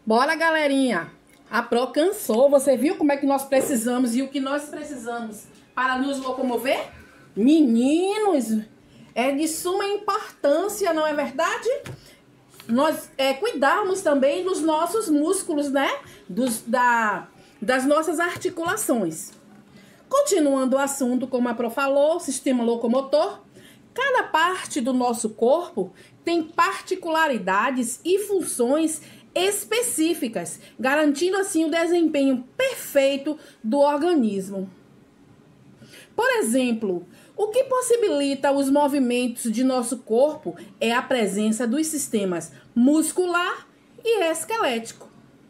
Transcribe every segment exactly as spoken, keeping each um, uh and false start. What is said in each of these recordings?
Bora, galerinha! A Pro cansou. Você viu como é que nós precisamos e o que nós precisamos para nos locomover? Meninos, é de suma importância, não é verdade? Nós é, cuidarmos também dos nossos músculos, né? Dos, da, das nossas articulações. Continuando o assunto, como a Pro falou, sistema locomotor. Cada parte do nosso corpo tem particularidades e funções específicas, garantindo assim o desempenho perfeito do organismo. Por exemplo, o que possibilita os movimentos de nosso corpo é a presença dos sistemas muscular e esquelético.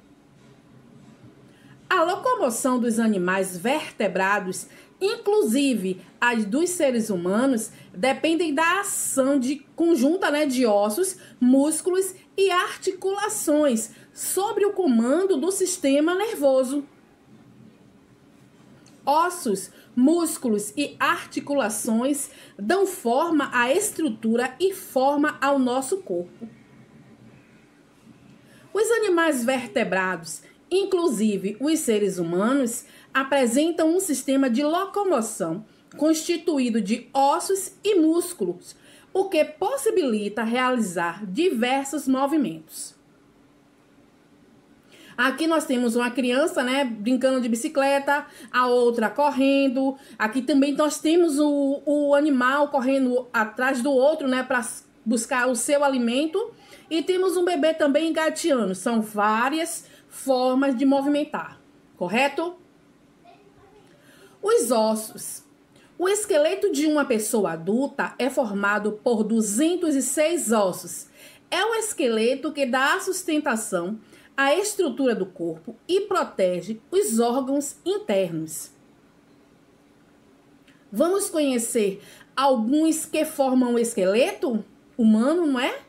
A locomoção dos animais vertebrados, inclusive as dos seres humanos, dependem da ação de conjunta, né, de ossos, músculos e articulações sob o comando do sistema nervoso. Ossos, músculos e articulações dão forma à estrutura e forma ao nosso corpo. Os animais vertebrados, inclusive os seres humanos, apresentam um sistema de locomoção constituído de ossos e músculos, o que possibilita realizar diversos movimentos. Aqui nós temos uma criança, né, brincando de bicicleta, a outra correndo. Aqui também nós temos o, o animal correndo atrás do outro, né, para buscar o seu alimento. E temos um bebê também engateando. São várias formas de movimentar, correto? Os ossos. O esqueleto de uma pessoa adulta é formado por duzentos e seis ossos. É o esqueleto que dá a sustentação à estrutura do corpo e protege os órgãos internos. Vamos conhecer alguns que formam o esqueleto humano, não é?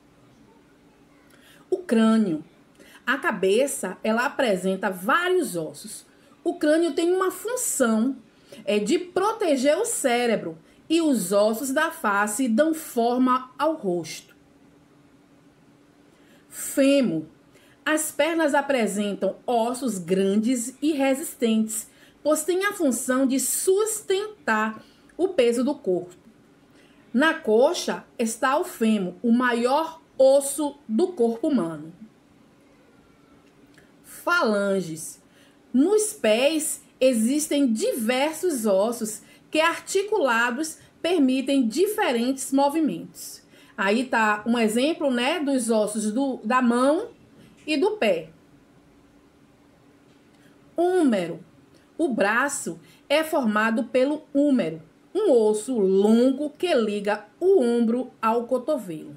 O crânio. A cabeça, ela apresenta vários ossos. O crânio tem uma função é, de proteger o cérebro e os ossos da face dão forma ao rosto. Fêmur. As pernas apresentam ossos grandes e resistentes, pois têm a função de sustentar o peso do corpo. Na coxa está o fêmur, o maior osso do corpo humano. Falanges. Nos pés existem diversos ossos que, articulados, permitem diferentes movimentos. Aí tá um exemplo, né, dos ossos do, da mão e do pé. Húmero. O braço é formado pelo húmero, um osso longo que liga o ombro ao cotovelo.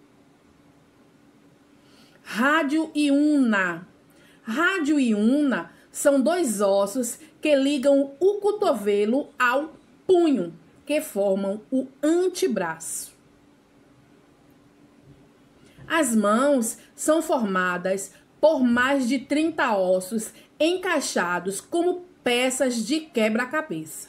Rádio e ulna. Rádio e ulna são dois ossos que ligam o cotovelo ao punho, que formam o antebraço. As mãos são formadas por mais de trinta ossos encaixados como peças de quebra-cabeça.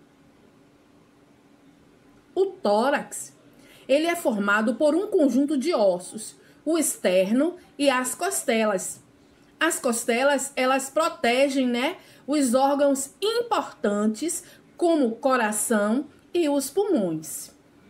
O tórax, ele é formado por um conjunto de ossos, o externo e as costelas. As costelas, elas protegem, né, os órgãos importantes como o coração e os pulmões.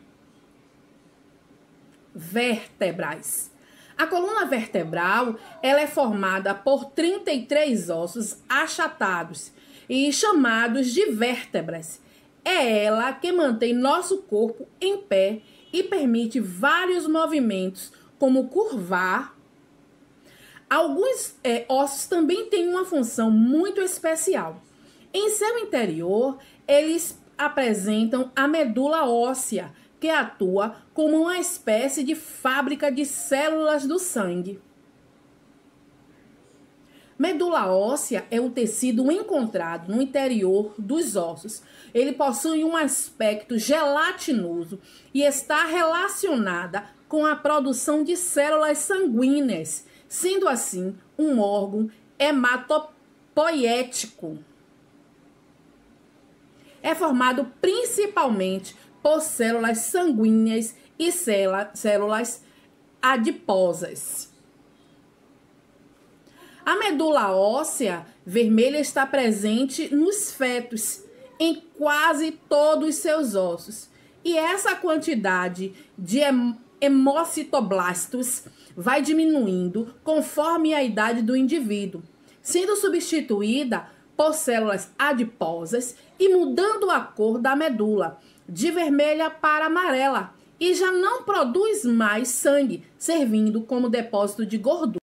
Vértebras. A coluna vertebral, ela é formada por trinta e três ossos achatados e chamados de vértebras. É ela que mantém nosso corpo em pé e permite vários movimentos, como curvar. Alguns é, ossos também têm uma função muito especial. Em seu interior, eles apresentam a medula óssea, que atua como uma espécie de fábrica de células do sangue. Medula óssea é o tecido encontrado no interior dos ossos. Ele possui um aspecto gelatinoso e está relacionada com a produção de células sanguíneas, sendo assim um órgão hematopoético. É formado principalmente por células sanguíneas e células adiposas. A medula óssea vermelha está presente nos fetos, em quase todos os seus ossos. E essa quantidade de hemocitoblastos vai diminuindo conforme a idade do indivíduo, sendo substituída por células adiposas e mudando a cor da medula, de vermelha para amarela, e já não produz mais sangue, servindo como depósito de gordura.